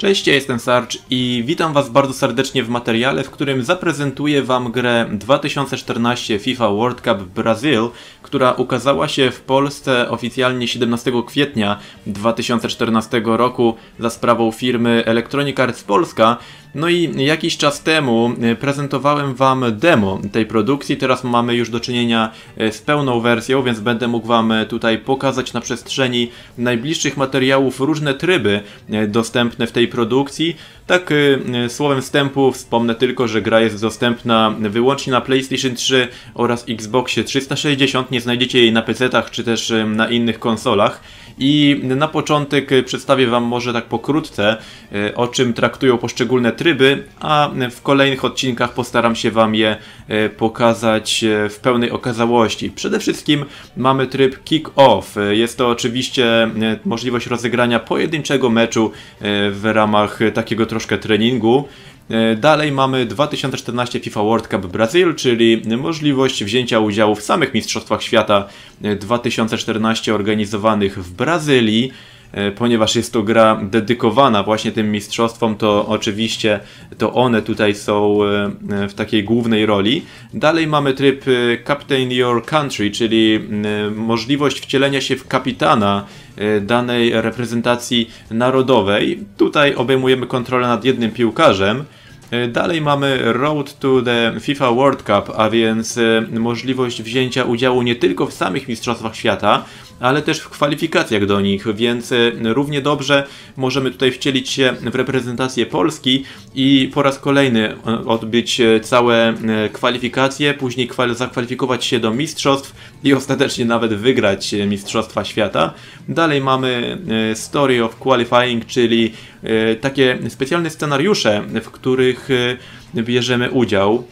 Cześć, ja jestem Sarge i witam Was bardzo serdecznie w materiale, w którym zaprezentuję Wam grę 2014 FIFA World Cup Brazil, która ukazała się w Polsce oficjalnie 17 kwietnia 2014 roku za sprawą firmy Electronic Arts Polska. No i jakiś czas temu prezentowałem Wam demo tej produkcji, teraz mamy już do czynienia z pełną wersją, więc będę mógł Wam tutaj pokazać na przestrzeni najbliższych materiałów różne tryby dostępne w tej produkcji. Tak słowem wstępu wspomnę tylko, że gra jest dostępna wyłącznie na PlayStation 3 oraz Xboxie 360, nie znajdziecie jej na PC-tach czy też na innych konsolach. I na początek przedstawię Wam może tak pokrótce, o czym traktują poszczególne tryby, a w kolejnych odcinkach postaram się Wam je pokazać w pełnej okazałości. Przede wszystkim mamy tryb Kick-Off. Jest to oczywiście możliwość rozegrania pojedynczego meczu w ramach takiego troszkę treningu. Dalej mamy 2014 FIFA World Cup Brazil, czyli możliwość wzięcia udziału w samych Mistrzostwach Świata 2014 organizowanych w Brazylii. Ponieważ jest to gra dedykowana właśnie tym mistrzostwom, to oczywiście to one tutaj są w takiej głównej roli. Dalej mamy tryb Captain Your Country, czyli możliwość wcielenia się w kapitana danej reprezentacji narodowej. Tutaj obejmujemy kontrolę nad jednym piłkarzem. Dalej mamy Road to the FIFA World Cup, a więc możliwość wzięcia udziału nie tylko w samych Mistrzostwach Świata, ale też w kwalifikacjach do nich, więc równie dobrze możemy tutaj wcielić się w reprezentację Polski i po raz kolejny odbyć całe kwalifikacje, później zakwalifikować się do mistrzostw i ostatecznie nawet wygrać Mistrzostwa Świata. Dalej mamy Story of Qualifying, czyli takie specjalne scenariusze, w których bierzemy udział.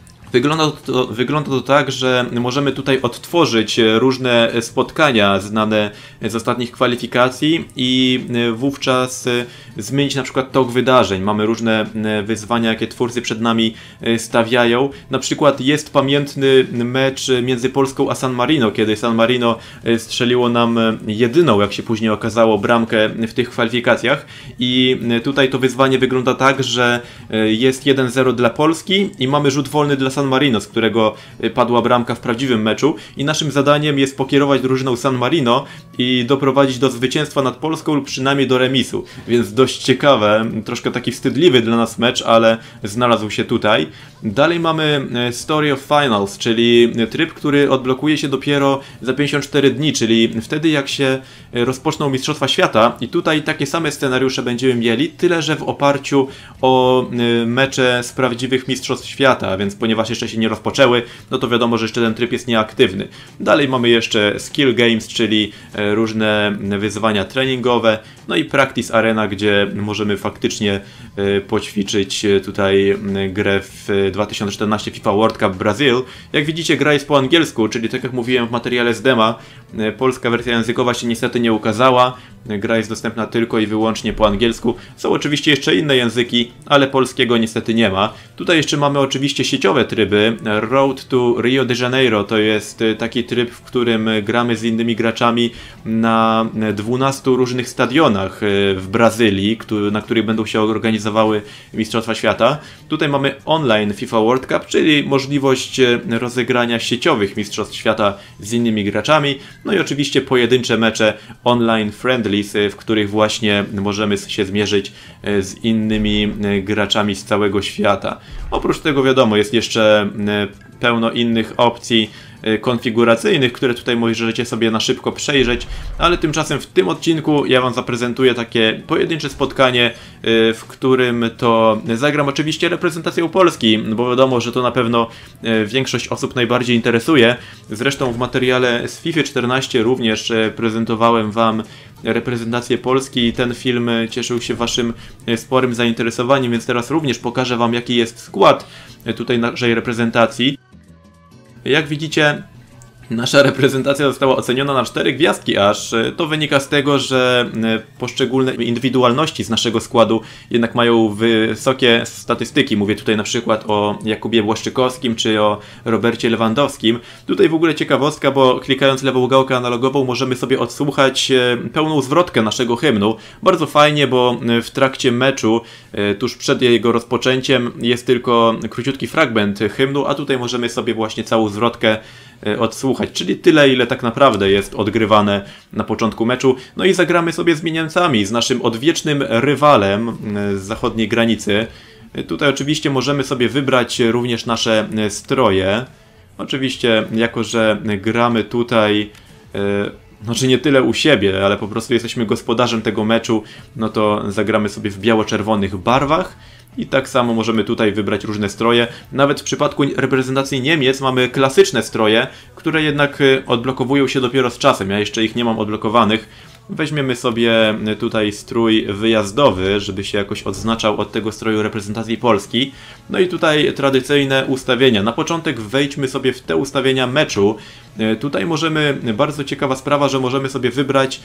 Wygląda to tak, że możemy tutaj odtworzyć różne spotkania znane z ostatnich kwalifikacji i wówczas zmienić na przykład tok wydarzeń. Mamy różne wyzwania, jakie twórcy przed nami stawiają. Na przykład jest pamiętny mecz między Polską a San Marino, kiedy San Marino strzeliło nam jedyną, jak się później okazało, bramkę w tych kwalifikacjach. I tutaj to wyzwanie wygląda tak, że jest 1-0 dla Polski i mamy rzut wolny dla San Marino, z którego padła bramka w prawdziwym meczu i naszym zadaniem jest pokierować drużyną San Marino i doprowadzić do zwycięstwa nad Polską lub przynajmniej do remisu, więc dość ciekawe, troszkę taki wstydliwy dla nas mecz, ale znalazł się tutaj. Dalej mamy Story of Finals, czyli tryb, który odblokuje się dopiero za 54 dni, czyli wtedy jak się rozpoczną Mistrzostwa Świata i tutaj takie same scenariusze będziemy mieli, tyle że w oparciu o mecze z prawdziwych Mistrzostw Świata, więc ponieważ jeszcze się nie rozpoczęły, no to wiadomo, że jeszcze ten tryb jest nieaktywny. Dalej mamy jeszcze Skill Games, czyli różne wyzwania treningowe, no i Practice Arena, gdzie możemy faktycznie poćwiczyć tutaj grę w 2014 FIFA World Cup Brazil. Jak widzicie, gra jest po angielsku, czyli tak jak mówiłem w materiale z dema, polska wersja językowa się niestety nie ukazała. Gra jest dostępna tylko i wyłącznie po angielsku. Są oczywiście jeszcze inne języki, ale polskiego niestety nie ma. Tutaj jeszcze mamy oczywiście sieciowe tryby. Road to Rio de Janeiro to jest taki tryb, w którym gramy z innymi graczami na 12 różnych stadionach w Brazylii, na których będą się organizowały Mistrzostwa Świata. Tutaj mamy online FIFA World Cup, czyli możliwość rozegrania sieciowych Mistrzostw Świata z innymi graczami. No i oczywiście pojedyncze mecze online friendly, w których właśnie możemy się zmierzyć z innymi graczami z całego świata. Oprócz tego wiadomo, jest jeszcze pełno innych opcji konfiguracyjnych, które tutaj możecie sobie na szybko przejrzeć, ale tymczasem w tym odcinku ja Wam zaprezentuję takie pojedyncze spotkanie, w którym to zagram oczywiście reprezentacją Polski, bo wiadomo, że to na pewno większość osób najbardziej interesuje. Zresztą w materiale z FIFA 14 również prezentowałem Wam reprezentację Polski i ten film cieszył się Waszym sporym zainteresowaniem, więc teraz również pokażę Wam, jaki jest skład tutaj naszej reprezentacji. Jak widzicie, Nasza reprezentacja została oceniona na 4 gwiazdki aż. To wynika z tego, że poszczególne indywidualności z naszego składu jednak mają wysokie statystyki. Mówię tutaj na przykład o Jakubie Błaszczykowskim czy o Robercie Lewandowskim. Tutaj w ogóle ciekawostka, bo klikając lewą gałkę analogową możemy sobie odsłuchać pełną zwrotkę naszego hymnu. Bardzo fajnie, bo w trakcie meczu, tuż przed jego rozpoczęciem, jest tylko króciutki fragment hymnu, a tutaj możemy sobie właśnie całą zwrotkę odsłuchać, czyli tyle, ile tak naprawdę jest odgrywane na początku meczu. No i zagramy sobie z Niemcami, z naszym odwiecznym rywalem z zachodniej granicy. Tutaj oczywiście możemy sobie wybrać również nasze stroje. Oczywiście, jako że gramy tutaj, znaczy nie tyle u siebie, ale po prostu jesteśmy gospodarzem tego meczu, no to zagramy sobie w biało-czerwonych barwach. I tak samo możemy tutaj wybrać różne stroje. Nawet w przypadku reprezentacji Niemiec mamy klasyczne stroje, które jednak odblokowują się dopiero z czasem. Ja jeszcze ich nie mam odblokowanych. Weźmiemy sobie tutaj strój wyjazdowy, żeby się jakoś odznaczał od tego stroju reprezentacji Polski. No i tutaj tradycyjne ustawienia. Na początek wejdźmy sobie w te ustawienia meczu. Tutaj możemy, bardzo ciekawa sprawa, że możemy sobie wybrać,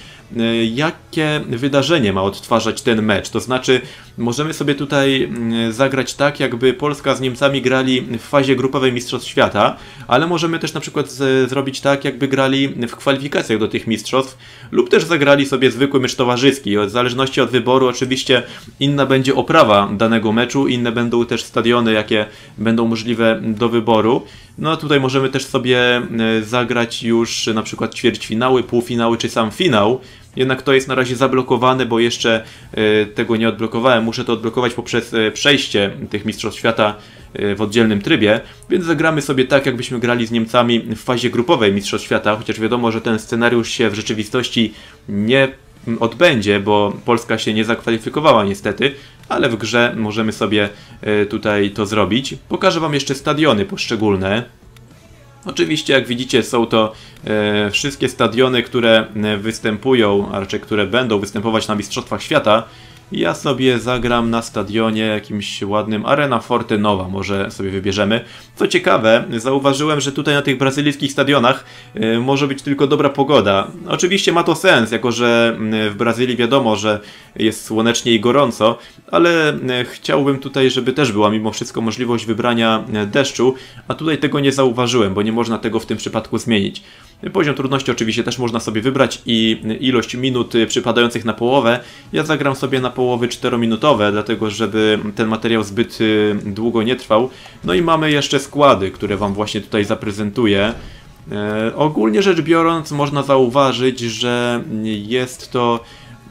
jakie wydarzenie ma odtwarzać ten mecz. To znaczy, możemy sobie tutaj zagrać tak, jakby Polska z Niemcami grali w fazie grupowej Mistrzostw Świata, ale możemy też na przykład zrobić tak, jakby grali w kwalifikacjach do tych mistrzostw, lub też zagrali sobie zwykły mecz towarzyski. W zależności od wyboru oczywiście inna będzie oprawa danego meczu, inne będą też stadiony, jakie będą możliwe do wyboru. No a tutaj możemy też sobie zagrać już na przykład ćwierćfinały, półfinały czy sam finał. Jednak to jest na razie zablokowane, bo jeszcze tego nie odblokowałem. Muszę to odblokować poprzez przejście tych Mistrzostw Świata w oddzielnym trybie. Więc zagramy sobie tak, jakbyśmy grali z Niemcami w fazie grupowej Mistrzostw Świata. Chociaż wiadomo, że ten scenariusz się w rzeczywistości nie odbędzie, bo Polska się nie zakwalifikowała niestety, ale w grze możemy sobie tutaj to zrobić. Pokażę wam jeszcze stadiony poszczególne. Oczywiście, jak widzicie, są to wszystkie stadiony, które występują, a raczej które będą występować na Mistrzostwach Świata. Ja sobie zagram na stadionie jakimś ładnym, Arena Forte Nova może sobie wybierzemy. Co ciekawe, zauważyłem, że tutaj na tych brazylijskich stadionach może być tylko dobra pogoda. Oczywiście ma to sens, jako że w Brazylii wiadomo, że jest słonecznie i gorąco, ale chciałbym tutaj, żeby też była mimo wszystko możliwość wybrania deszczu, a tutaj tego nie zauważyłem, bo nie można tego w tym przypadku zmienić. Poziom trudności oczywiście też można sobie wybrać i ilość minut przypadających na połowę. Ja zagram sobie na połowy 4-minutowe, dlatego żeby ten materiał zbyt długo nie trwał. No i mamy jeszcze składy, które wam właśnie tutaj zaprezentuję. Ogólnie rzecz biorąc można zauważyć, że jest to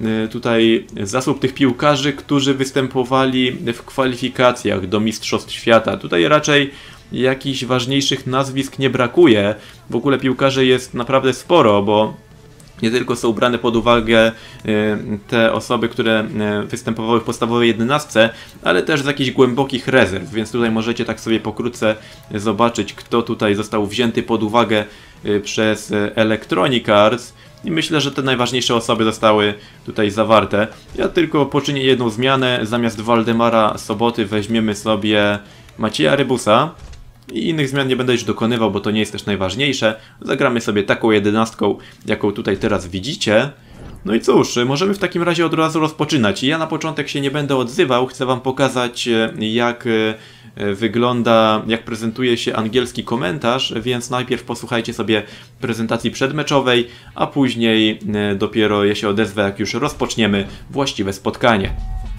tutaj zasób tych piłkarzy, którzy występowali w kwalifikacjach do Mistrzostw Świata. Tutaj raczej jakichś ważniejszych nazwisk nie brakuje. W ogóle piłkarzy jest naprawdę sporo, bo nie tylko są brane pod uwagę te osoby, które występowały w podstawowej 11, ale też z jakichś głębokich rezerw, więc tutaj możecie tak sobie pokrótce zobaczyć, kto tutaj został wzięty pod uwagę przez Electronic Arts. I myślę, że te najważniejsze osoby zostały tutaj zawarte. Ja tylko poczynię jedną zmianę. Zamiast Waldemara Soboty weźmiemy sobie Macieja Rybusa. I innych zmian nie będę już dokonywał, bo to nie jest też najważniejsze. Zagramy sobie taką 11, jaką tutaj teraz widzicie. No i cóż, możemy w takim razie od razu rozpoczynać. Ja na początek się nie będę odzywał, chcę wam pokazać, jak wygląda, jak prezentuje się angielski komentarz, więc najpierw posłuchajcie sobie prezentacji przedmeczowej, a później dopiero ja się odezwę, jak już rozpoczniemy właściwe spotkanie.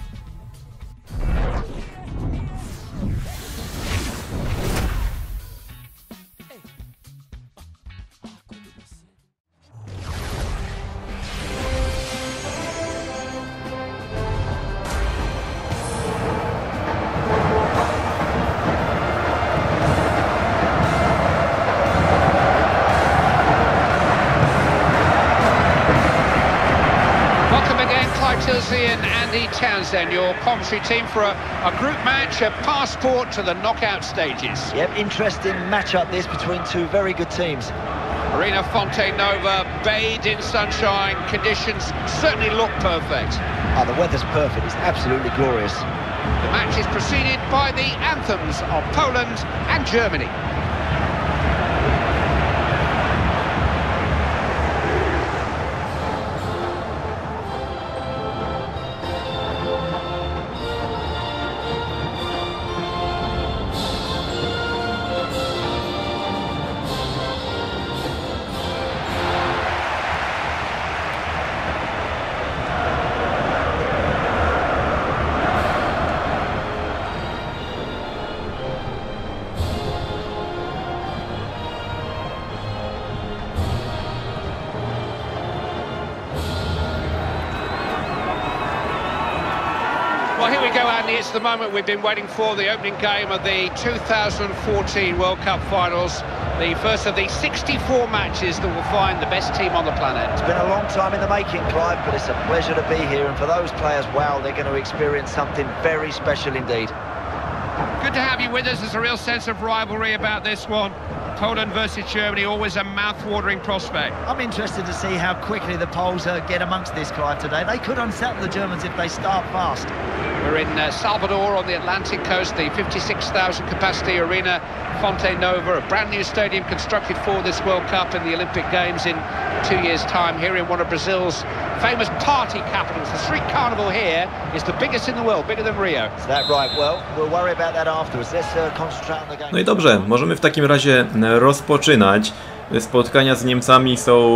And Andy Townsend, your commentary team for a group match, a passport to the knockout stages. Yep, interesting match-up this between two very good teams. Arena Fonte Nova, bathed in sunshine, conditions certainly look perfect. Oh, the weather's perfect, it's absolutely glorious. The match is preceded by the anthems of Poland and Germany. Well, here we go, Andy. It's the moment we've been waiting for, the opening game of the 2014 World Cup Finals. The first of the 64 matches that will find the best team on the planet. It's been a long time in the making, Clive, but it's a pleasure to be here. And for those players, wow, they're going to experience something very special indeed. Good to have you with us. There's a real sense of rivalry about this one. Poland versus Germany, always a mouth-watering prospect. I'm interested to see how quickly the Poles get amongst this, Clive, today. They could unsettle the Germans if they start fast. We're in Salvador on the Atlantic coast, the 56,000 capacity arena Fonte Nova, a brand new stadium constructed for this World Cup and the Olympic Games in 2 years' time, here in one of Brazil's famous party capitals. The street carnival here is the biggest in the world, bigger than Rio. Is that right? Well, we'll worry about that afterwards. Let's concentrate on the game. No i dobrze, możemy w takim razie rozpoczynać. Spotkania z Niemcami są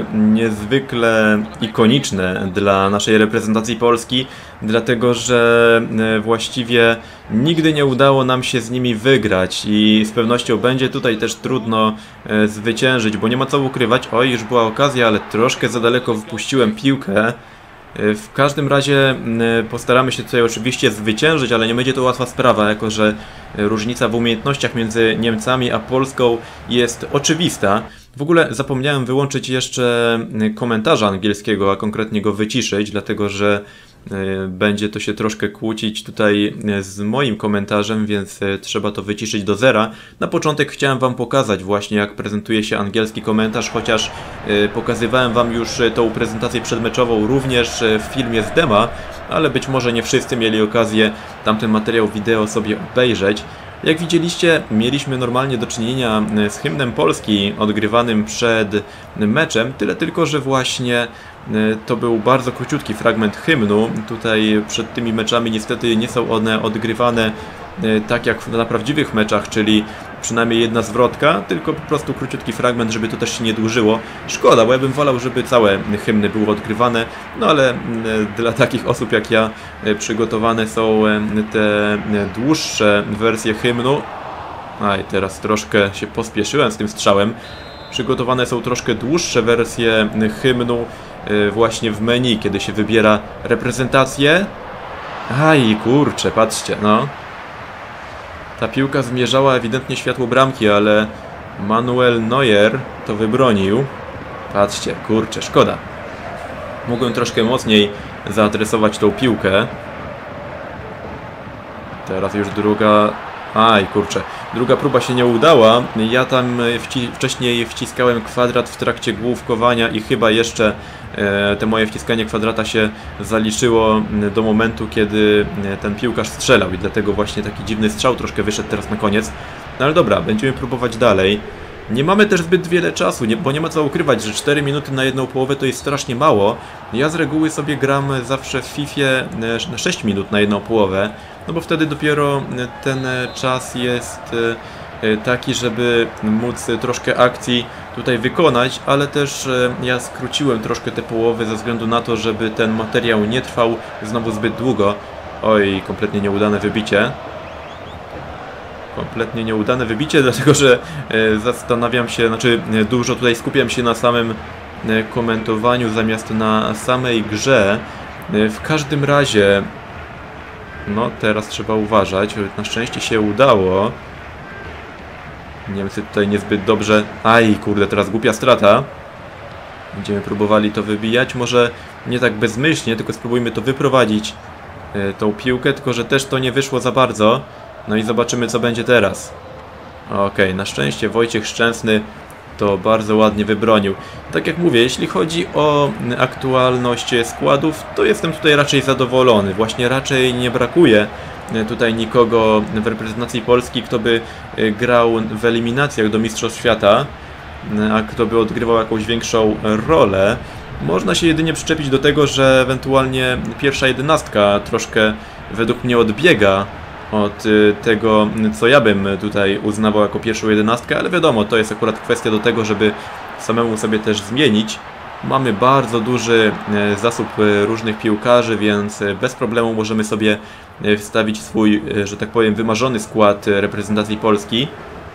niezwykle ikoniczne dla naszej reprezentacji Polski, dlatego że właściwie nigdy nie udało nam się z nimi wygrać i z pewnością będzie tutaj też trudno zwyciężyć, bo nie ma co ukrywać. Oj, już była okazja, ale troszkę za daleko wypuściłem piłkę. W każdym razie postaramy się tutaj oczywiście zwyciężyć, ale nie będzie to łatwa sprawa, jako że różnica w umiejętnościach między Niemcami a Polską jest oczywista. W ogóle zapomniałem wyłączyć jeszcze komentarza angielskiego, a konkretnie go wyciszyć, dlatego że będzie to się troszkę kłócić tutaj z moim komentarzem, więc trzeba to wyciszyć do zera. Na początek chciałem Wam pokazać właśnie, jak prezentuje się angielski komentarz, chociaż pokazywałem Wam już tą prezentację przedmeczową również w filmie z dema, ale być może nie wszyscy mieli okazję tamten materiał wideo sobie obejrzeć. Jak widzieliście, mieliśmy normalnie do czynienia z hymnem Polski odgrywanym przed meczem, tyle tylko, że właśnie to był bardzo króciutki fragment hymnu. Tutaj przed tymi meczami niestety nie są one odgrywane tak jak na prawdziwych meczach, czyli przynajmniej jedna zwrotka, tylko po prostu króciutki fragment, żeby to też się nie dłużyło. Szkoda, bo ja bym wolał, żeby całe hymny były odgrywane, no ale dla takich osób jak ja przygotowane są te dłuższe wersje hymnu. Aj, teraz troszkę się pospieszyłem z tym strzałem. Przygotowane są troszkę dłuższe wersje hymnu właśnie w menu, kiedy się wybiera reprezentację. Aj, kurczę, patrzcie, no. Ta piłka zmierzała ewidentnie w światło bramki, ale Manuel Neuer to wybronił. Patrzcie, kurczę, szkoda. Mogłem troszkę mocniej zaadresować tą piłkę. Teraz już druga... Aj, kurczę. Druga próba się nie udała. Ja tam wcześniej wciskałem kwadrat w trakcie główkowania i chyba jeszcze te moje wciskanie kwadrata się zaliczyło do momentu, kiedy ten piłkarz strzelał i dlatego właśnie taki dziwny strzał troszkę wyszedł teraz na koniec. No ale dobra, będziemy próbować dalej. Nie mamy też zbyt wiele czasu, bo nie ma co ukrywać, że 4 minuty na jedną połowę to jest strasznie mało. Ja z reguły sobie gram zawsze w Fifie na 6 minut na jedną połowę, no bo wtedy dopiero ten czas jest taki, żeby móc troszkę akcji tutaj wykonać, ale też ja skróciłem troszkę te połowy ze względu na to, żeby ten materiał nie trwał znowu zbyt długo. Oj, kompletnie nieudane wybicie. Kompletnie nieudane wybicie, dlatego że zastanawiam się, znaczy dużo tutaj skupiam się na samym komentowaniu zamiast na samej grze. W każdym razie, no teraz trzeba uważać, na szczęście się udało. Niemcy tutaj niezbyt dobrze... Aj, kurde, teraz głupia strata. Będziemy próbowali to wybijać, może nie tak bezmyślnie, tylko spróbujmy to wyprowadzić, tą piłkę, tylko że też to nie wyszło za bardzo. No i zobaczymy, co będzie teraz. Okej, na szczęście Wojciech Szczęsny to bardzo ładnie wybronił. Tak jak mówię, jeśli chodzi o aktualność składów, to jestem tutaj raczej zadowolony. Właśnie raczej nie brakuje tutaj nikogo w reprezentacji Polski, kto by grał w eliminacjach do Mistrzostw Świata, a kto by odgrywał jakąś większą rolę. Można się jedynie przyczepić do tego, że ewentualnie pierwsza jedenastka troszkę według mnie odbiega od tego, co ja bym tutaj uznawał jako pierwszą jedenastkę, ale wiadomo, to jest akurat kwestia do tego, żeby samemu sobie też zmienić. Mamy bardzo duży zasób różnych piłkarzy, więc bez problemu możemy sobie wstawić swój, że tak powiem, wymarzony skład reprezentacji Polski.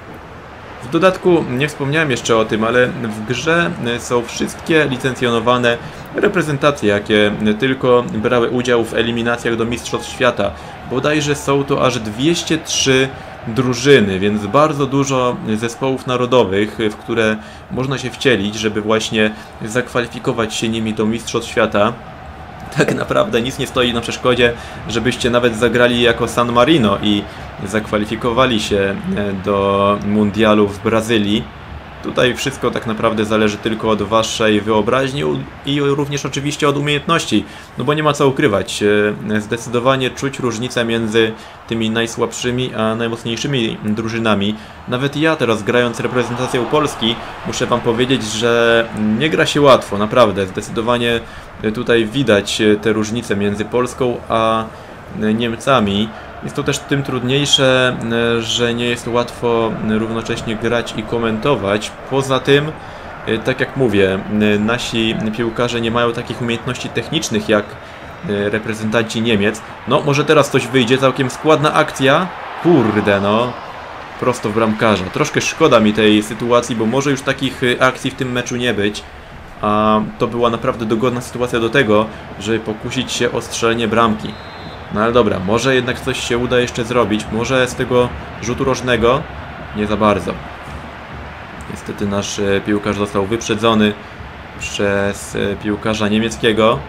W dodatku, nie wspomniałem jeszcze o tym, ale w grze są wszystkie licencjonowane reprezentacje, jakie tylko brały udział w eliminacjach do Mistrzostw Świata. Bodajże są to aż 203 drużyny, więc bardzo dużo zespołów narodowych, w które można się wcielić, żeby właśnie zakwalifikować się nimi do Mistrzostw Świata. Tak naprawdę nic nie stoi na przeszkodzie, żebyście nawet zagrali jako San Marino i zakwalifikowali się do mundialu w Brazylii. Tutaj wszystko tak naprawdę zależy tylko od waszej wyobraźni i również oczywiście od umiejętności, no bo nie ma co ukrywać. Zdecydowanie czuć różnicę między tymi najsłabszymi a najmocniejszymi drużynami. Nawet ja teraz, grając reprezentacją Polski, muszę wam powiedzieć, że nie gra się łatwo, naprawdę. Zdecydowanie tutaj widać te różnice między Polską a Niemcami. Jest to też tym trudniejsze, że nie jest łatwo równocześnie grać i komentować. Poza tym, tak jak mówię, nasi piłkarze nie mają takich umiejętności technicznych jak reprezentanci Niemiec. No, może teraz coś wyjdzie, całkiem składna akcja. Kurde, no, prosto w bramkarza. Troszkę szkoda mi tej sytuacji, bo może już takich akcji w tym meczu nie być. A to była naprawdę dogodna sytuacja do tego, żeby pokusić się o strzelenie bramki. No ale dobra, może jednak coś się uda jeszcze zrobić. Może z tego rzutu rożnego? Nie za bardzo. Niestety nasz piłkarz został wyprzedzony przez piłkarza niemieckiego.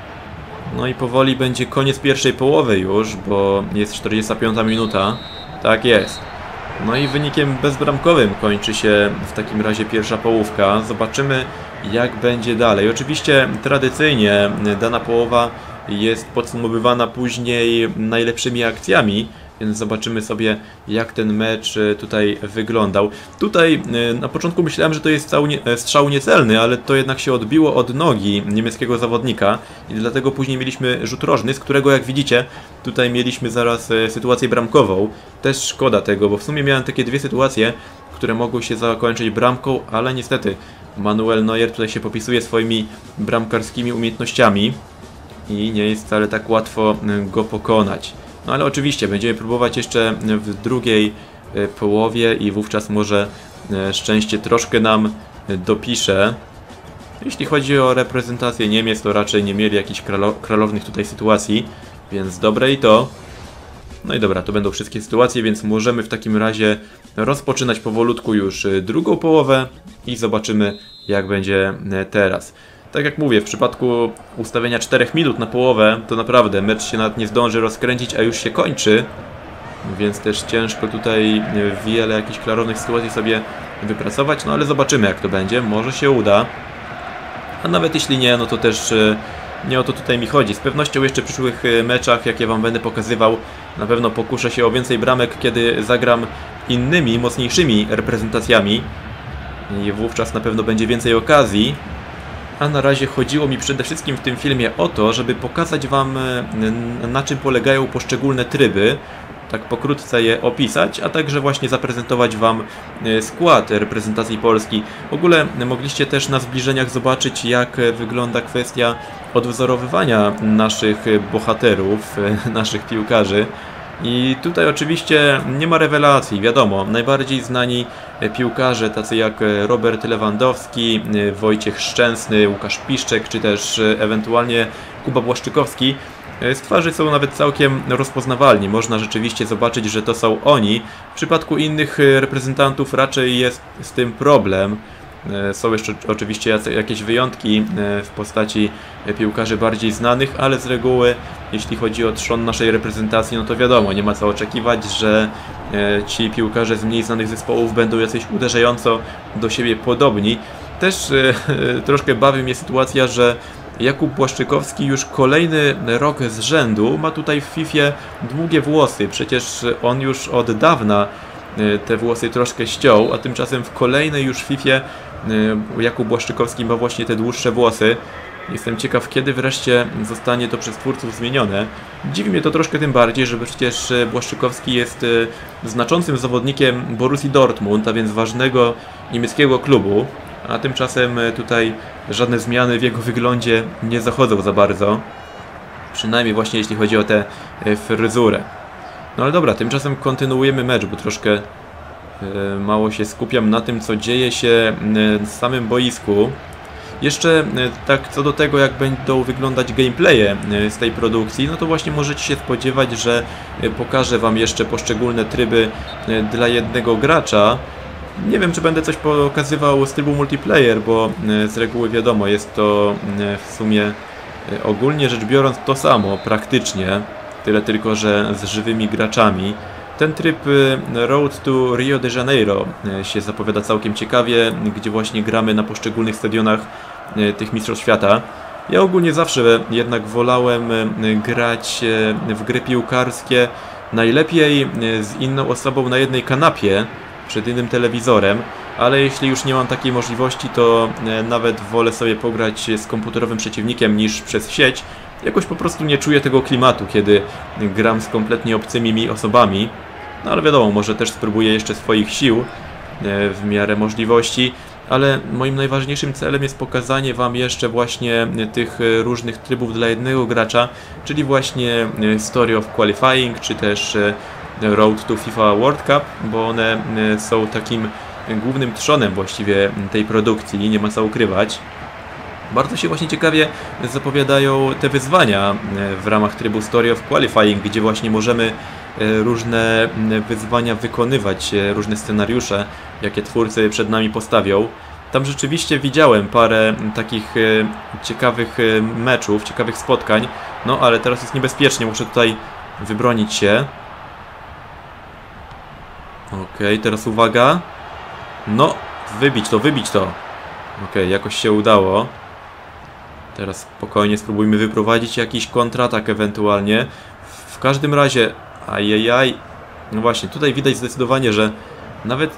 No i powoli będzie koniec pierwszej połowy już, bo jest 45 minuta. Tak jest. No i wynikiem bezbramkowym kończy się w takim razie pierwsza połówka. Zobaczymy, jak będzie dalej. Oczywiście tradycyjnie dana połowa jest podsumowywana później najlepszymi akcjami, więc zobaczymy sobie, jak ten mecz tutaj wyglądał. Tutaj na początku myślałem, że to jest strzał niecelny, ale to jednak się odbiło od nogi niemieckiego zawodnika i dlatego później mieliśmy rzut rożny, z którego, jak widzicie, tutaj mieliśmy zaraz sytuację bramkową. Też szkoda tego, bo w sumie miałem takie dwie sytuacje, które mogły się zakończyć bramką, ale niestety Manuel Neuer tutaj się popisuje swoimi bramkarskimi umiejętnościami i nie jest wcale tak łatwo go pokonać. No ale oczywiście będziemy próbować jeszcze w drugiej połowie i wówczas może szczęście troszkę nam dopisze. Jeśli chodzi o reprezentację Niemiec, to raczej nie mieli jakichś kralownych tutaj sytuacji, więc dobre i to. No i dobra, to będą wszystkie sytuacje, więc możemy w takim razie rozpoczynać powolutku już drugą połowę i zobaczymy, jak będzie teraz. Tak jak mówię, w przypadku ustawienia 4 minut na połowę, to naprawdę mecz się nawet nie zdąży rozkręcić, a już się kończy. Więc też ciężko tutaj wiele jakichś klarownych sytuacji sobie wypracować, no ale zobaczymy, jak to będzie, może się uda. A nawet jeśli nie, no to też nie o to tutaj mi chodzi. Z pewnością jeszcze w przyszłych meczach, jakie wam będę pokazywał, na pewno pokuszę się o więcej bramek, kiedy zagram innymi, mocniejszymi reprezentacjami. I wówczas na pewno będzie więcej okazji. A na razie chodziło mi przede wszystkim w tym filmie o to, żeby pokazać wam, na czym polegają poszczególne tryby, tak pokrótce je opisać, a także właśnie zaprezentować wam skład reprezentacji Polski. W ogóle mogliście też na zbliżeniach zobaczyć, jak wygląda kwestia odwzorowywania naszych bohaterów, naszych piłkarzy. I tutaj oczywiście nie ma rewelacji, wiadomo, najbardziej znani piłkarze tacy jak Robert Lewandowski, Wojciech Szczęsny, Łukasz Piszczek, czy też ewentualnie Kuba Błaszczykowski z twarzy są nawet całkiem rozpoznawalni, można rzeczywiście zobaczyć, że to są oni. W przypadku innych reprezentantów raczej jest z tym problem. Są jeszcze oczywiście jakieś wyjątki w postaci piłkarzy bardziej znanych, ale z reguły, jeśli chodzi o trzon naszej reprezentacji, no to wiadomo, nie ma co oczekiwać, że ci piłkarze z mniej znanych zespołów będą jacyś uderzająco do siebie podobni. Też troszkę bawi mnie sytuacja, że Jakub Błaszczykowski już kolejny rok z rzędu ma tutaj w Fifie długie włosy. Przecież on już od dawna te włosy troszkę ściął, a tymczasem w kolejnej już Fifie Jakub Błaszczykowski ma właśnie te dłuższe włosy. Jestem ciekaw, kiedy wreszcie zostanie to przez twórców zmienione. Dziwi mnie to troszkę tym bardziej, że przecież Błaszczykowski jest znaczącym zawodnikiem Borussii Dortmund, a więc ważnego niemieckiego klubu. A tymczasem tutaj żadne zmiany w jego wyglądzie nie zachodzą za bardzo. Przynajmniej właśnie jeśli chodzi o tę fryzurę. No ale dobra, tymczasem kontynuujemy mecz, bo troszkę mało się skupiam na tym, co dzieje się na samym boisku. Jeszcze tak co do tego, jak będą wyglądać gameplaye z tej produkcji, no to właśnie możecie się spodziewać, że pokażę wam jeszcze poszczególne tryby dla jednego gracza. Nie wiem, czy będę coś pokazywał z trybu multiplayer, bo z reguły wiadomo, jest to w sumie ogólnie rzecz biorąc to samo, praktycznie. Tyle tylko, że z żywymi graczami. Ten tryb Road to Rio de Janeiro się zapowiada całkiem ciekawie, gdzie właśnie gramy na poszczególnych stadionach tych mistrzostw świata. Ja ogólnie zawsze jednak wolałem grać w gry piłkarskie najlepiej z inną osobą na jednej kanapie, przed innym telewizorem, ale jeśli już nie mam takiej możliwości, to nawet wolę sobie pograć z komputerowym przeciwnikiem niż przez sieć. Jakoś po prostu nie czuję tego klimatu, kiedy gram z kompletnie obcymi mi osobami. No ale wiadomo, może też spróbuję jeszcze swoich sił w miarę możliwości, ale moim najważniejszym celem jest pokazanie wam jeszcze właśnie tych różnych trybów dla jednego gracza, czyli właśnie Story of Qualifying, czy też Road to FIFA World Cup, bo one są takim głównym trzonem właściwie tej produkcji, nie ma co ukrywać. Bardzo się właśnie ciekawie zapowiadają te wyzwania w ramach trybu Story of Qualifying, gdzie właśnie możemy różne wyzwania wykonywać, różne scenariusze, jakie twórcy przed nami postawią. Tam rzeczywiście widziałem parę takich ciekawych meczów, ciekawych spotkań, no ale teraz jest niebezpiecznie, muszę tutaj wybronić się. Okej, teraz uwaga. No, wybić to, wybić to. Okej, jakoś się udało. Teraz spokojnie spróbujmy wyprowadzić jakiś kontratak ewentualnie. W każdym razie, ajajaj. No właśnie, tutaj widać zdecydowanie, że nawet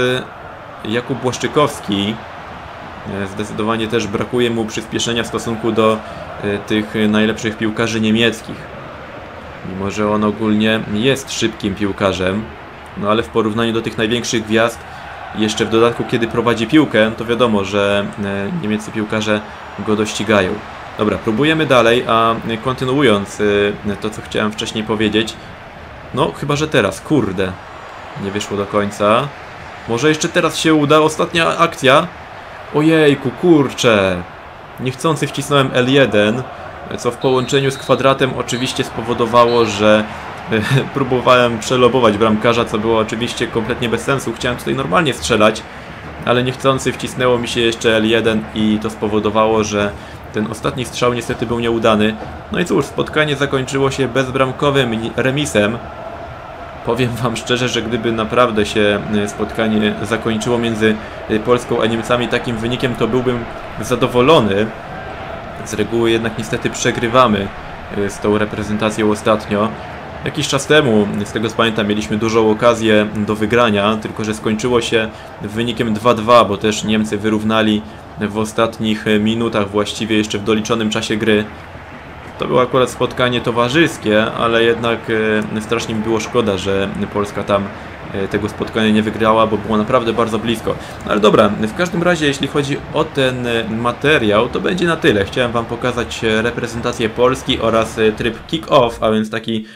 Jakub Błaszczykowski zdecydowanie też brakuje mu przyspieszenia w stosunku do tych najlepszych piłkarzy niemieckich. Mimo że on ogólnie jest szybkim piłkarzem, no ale w porównaniu do tych największych gwiazd, jeszcze w dodatku kiedy prowadzi piłkę, to wiadomo, że niemieccy piłkarze go dościgają. Dobra, próbujemy dalej, a kontynuując to, co chciałem wcześniej powiedzieć, no chyba, że teraz, kurde, nie wyszło do końca. Może jeszcze teraz się uda, ostatnia akcja. Ojejku, kurczę, niechcący wcisnąłem L1, co w połączeniu z kwadratem oczywiście spowodowało, że próbowałem przelobować bramkarza, co było oczywiście kompletnie bez sensu. Chciałem tutaj normalnie strzelać, ale niechcący wcisnęło mi się jeszcze L1 i to spowodowało, że ten ostatni strzał niestety był nieudany. No i cóż, spotkanie zakończyło się bezbramkowym remisem. Powiem wam szczerze, że gdyby naprawdę się spotkanie zakończyło między Polską a Niemcami takim wynikiem, to byłbym zadowolony. Z reguły jednak niestety przegrywamy z tą reprezentacją ostatnio. Jakiś czas temu, z tego co pamiętam, mieliśmy dużą okazję do wygrania, tylko że skończyło się wynikiem 2-2, bo też Niemcy wyrównali w ostatnich minutach, właściwie jeszcze w doliczonym czasie gry. To było akurat spotkanie towarzyskie, ale jednak strasznie mi było szkoda, że Polska tam tego spotkania nie wygrała, bo było naprawdę bardzo blisko. No ale dobra, w każdym razie jeśli chodzi o ten materiał, to będzie na tyle. Chciałem wam pokazać reprezentację Polski oraz tryb kick-off, a więc taki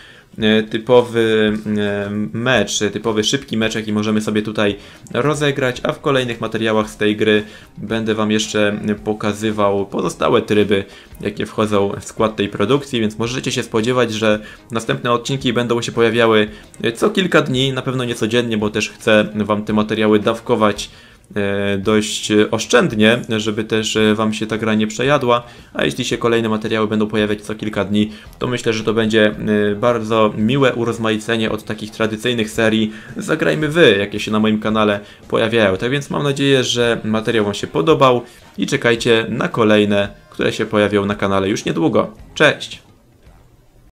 typowy mecz, typowy szybki mecz, jaki możemy sobie tutaj rozegrać, a w kolejnych materiałach z tej gry będę wam jeszcze pokazywał pozostałe tryby, jakie wchodzą w skład tej produkcji, więc możecie się spodziewać, że następne odcinki będą się pojawiały co kilka dni, na pewno nie codziennie, bo też chcę wam te materiały dawkować dość oszczędnie, żeby też wam się ta gra nie przejadła, a jeśli się kolejne materiały będą pojawiać co kilka dni, to myślę, że to będzie bardzo miłe urozmaicenie od takich tradycyjnych serii Zagrajmy Wy, jakie się na moim kanale pojawiają. Tak więc mam nadzieję, że materiał wam się podobał i czekajcie na kolejne, które się pojawią na kanale już niedługo. Cześć!